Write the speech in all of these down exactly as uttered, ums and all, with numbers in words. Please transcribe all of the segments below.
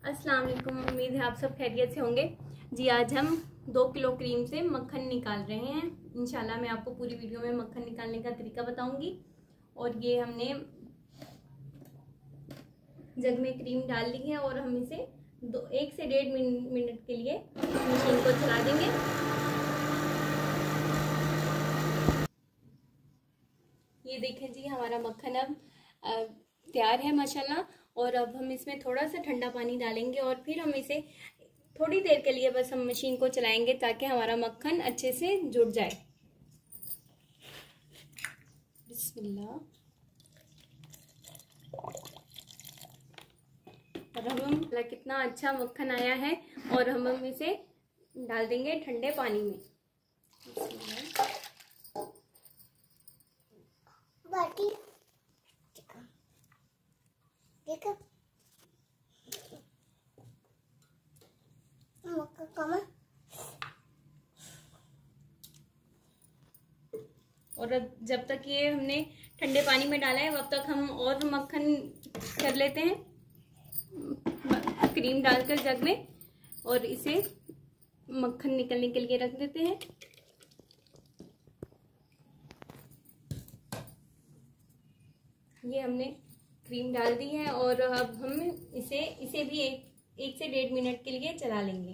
अस्सलाम वालेकुम। उम्मीद है आप सब खैरियत से होंगे। जी आज हम दो किलो क्रीम से मक्खन निकाल रहे हैं। इंशाल्लाह मैं आपको पूरी वीडियो में मक्खन निकालने का तरीका बताऊंगी। और ये हमने जग में क्रीम डाल ली है और हम इसे दो एक से डेढ़ मिनट के लिए मशीन को चला देंगे। ये देखें जी हमारा मक्खन अब तैयार है माशाल्लाह। और अब हम इसमें थोड़ा सा ठंडा पानी डालेंगे और फिर हम इसे थोड़ी देर के लिए बस हम मशीन को चलाएंगे ताकि हमारा मक्खन अच्छे से जुड़ जाए। बिस्मिल्लाह। और हम कितना अच्छा मक्खन आया है और हम हम इसे डाल देंगे ठंडे पानी में। बाटी देखो मक्खन। और अब जब तक ये हमने ठंडे पानी में डाला है तब तक हम और मक्खन कर लेते हैं क्रीम डालकर जग में और इसे मक्खन निकलने के लिए रख देते हैं। ये हमने क्रीम डाल दी है और अब हम इसे इसे भी एक एक से डेढ़ मिनट के लिए चला लेंगे।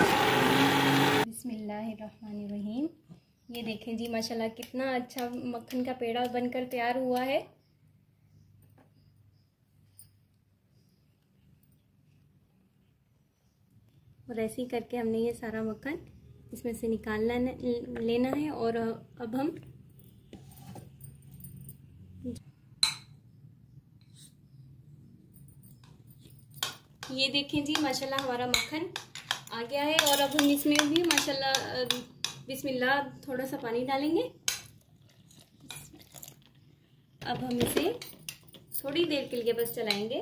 बिस्मिल्लाहिर्रहमानिर्रहीम। ये देखें जी माशाल्लाह कितना अच्छा मक्खन का पेड़ा बनकर तैयार हुआ है। और ऐसे ही करके हमने ये सारा मक्खन इसमें से निकालना लेना है। और अब हम ये देखें जी माशाल्लाह हमारा मक्खन आ गया है। और अब हम इसमें भी माशाल्लाह बिस्मिल्लाह थोड़ा सा पानी डालेंगे। अब हम इसे थोड़ी देर के लिए बस चलाएंगे।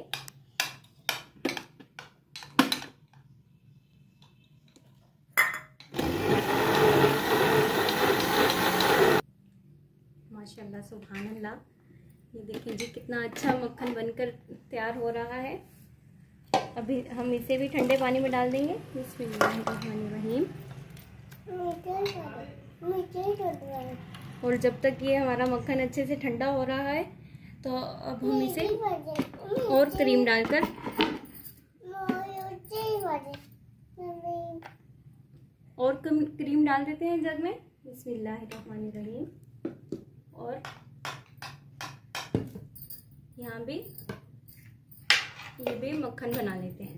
माशाल्लाह सुभान अल्लाह। ये देखें जी कितना अच्छा मक्खन बनकर तैयार हो रहा है। अभी हम इसे भी ठंडे पानी में डाल देंगे। बिस्मिल्लाहिर्रहमानिर्रहीम। और जब तक ये हमारा मक्खन अच्छे से ठंडा हो रहा है तो अब हम इसे और क्रीम डालकर और क्रीम डाल देते हैं जग में। बिस्मिल्लाहिर्रहमानिर्रहीम। और यहाँ भी ये भी मक्खन बना लेते हैं।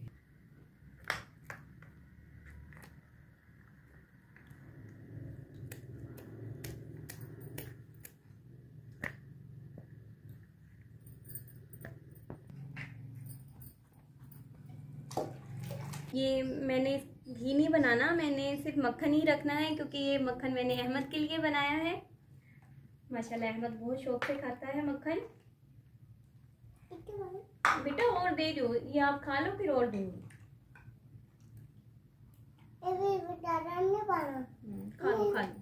ये मैंने घी नहीं बनाना, मैंने सिर्फ मक्खन ही रखना है क्योंकि ये मक्खन मैंने अहमद के लिए बनाया है। माशाल्लाह अहमद बहुत शौक से खाता है मक्खन। बेटा और दे दो, ये आप खा लो फिर और दूंगी। खा लो खा लो।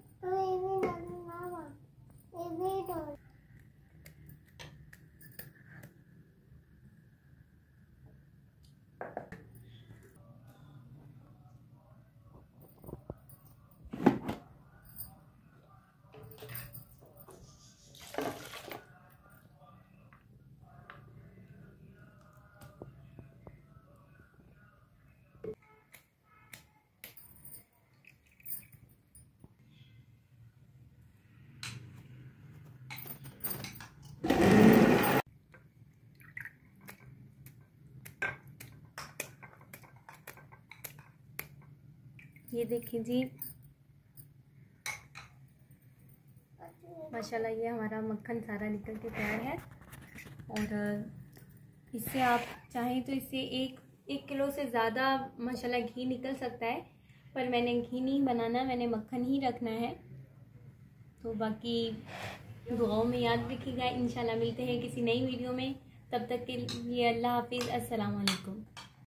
ये देखिए जी माशाल्लाह ये हमारा मक्खन सारा निकल के तैयार है। और इससे आप चाहें तो इससे एक एक किलो से ज़्यादा माशाल्लाह घी निकल सकता है, पर मैंने घी नहीं बनाना, मैंने मक्खन ही रखना है। तो बाकी दुआओं में याद रखिएगा। इंशाल्लाह मिलते हैं किसी नई वीडियो में। तब तक के लिए अल्लाह हाफिज़। अस्सलाम वालेकुम।